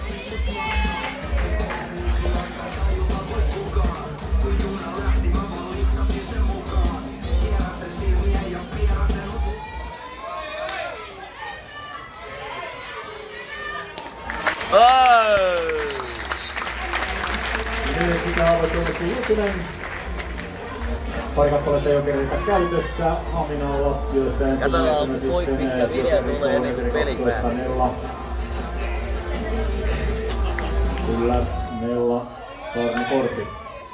Nyt pitää olla tuollakin Jutinen. Paikappaletta Jokerilta käytössä. Haminalla työstään. Katsotaan kuinka pitkä video tulee ennen kuin peli päättyy. Kyllä, Nella Sarnikorpi.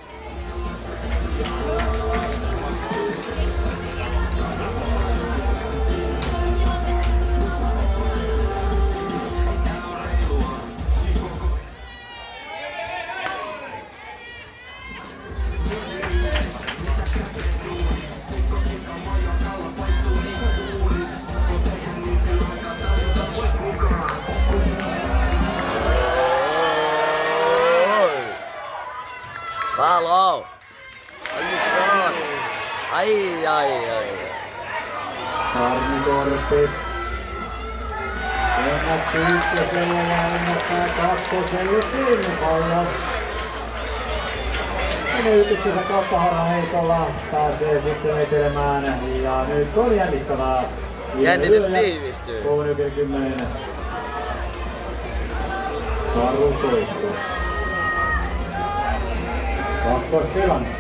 Valo! Ai. Sarnikorpi. Lennät ykkösellä ja lennättää kakkoselle silmipallon. Menetyksensä kautta heikolla pääsee sitten etelemään ja nyt on jännittävää. Jännitys tiivistyy. 3,10. Karu soitto. Kakkostilanne.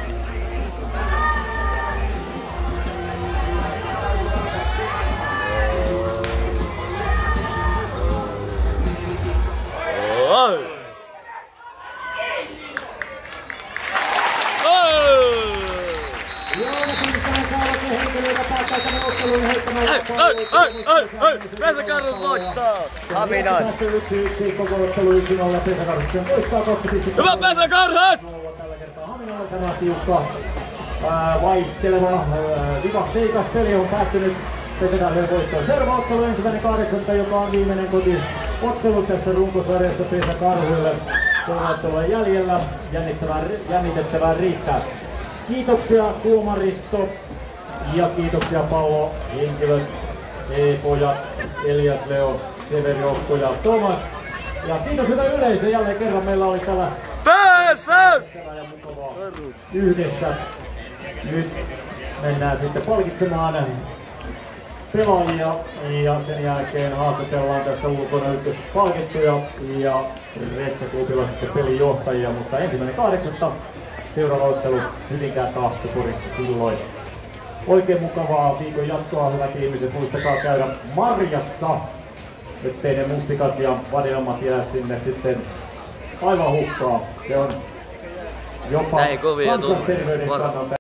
Pesäkarhut voittaa! Haminan! Koko ottelu 1-0 Pesäkarhut. Sen voittaa 2 pistettä. Hyvä Pesäkarhut! Tällä kertaa Haminalla tämä tiukka vaihteleva vivahteikas peli on päättynyt Pesäkarhujen voittoon. Seuraava ottelu 1.8. joka on viimeinen kotiottelu tässä runkosarjassa Pesäkarhuille. Kolme ottelua jäljellä. Jännitettävää riittää. Kiitoksia tuomaristo ja kiitoksia pallohenkilöt, E-pojat, Elias, Leo, Severi, Okko ja Tomas. Ja kiitos hyvä yleisö, jälleen kerran meillä oli täällä ja mukavaa yhdessä. Nyt mennään sitten palkitsemaan pelaajia ja sen jälkeen haastatellaan tässä ulkona ykköspalkittuja ja Retsäklubilla sitten pelijohtajia, mutta 1.8. seuraava ottelu Hyvinkään Tahtoporissa silloin. Oikein mukavaa viikon jatkoa, hyvät ihmiset. Muistakaa käydä marjassa, ettei ne mustikat ja vadelmat jää sinne sitten aivan hukkaan. Se on jopa kansanterveyden kannalta